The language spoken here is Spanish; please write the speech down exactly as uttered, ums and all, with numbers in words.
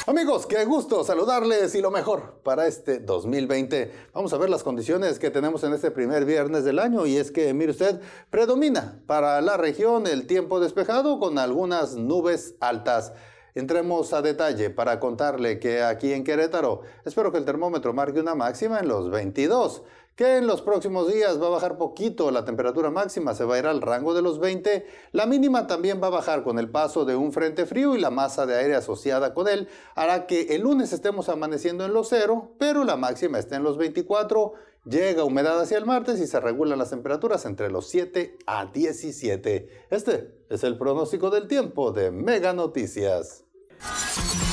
Amigos, qué gusto saludarles y lo mejor para este dos mil veinte. Vamos a ver las condiciones que tenemos en este primer viernes del año y es que, mire usted, predomina para la región el tiempo despejado con algunas nubes altas. Entremos a detalle para contarle que aquí en Querétaro espero que el termómetro marque una máxima en los veintidós, que en los próximos días va a bajar poquito la temperatura máxima, se va a ir al rango de los veinte, la mínima también va a bajar con el paso de un frente frío y la masa de aire asociada con él hará que el lunes estemos amaneciendo en los cero, pero la máxima está en los veinticuatro, llega humedad hacia el martes y se regulan las temperaturas entre los siete a diecisiete. Este es el pronóstico del tiempo de Mega Noticias.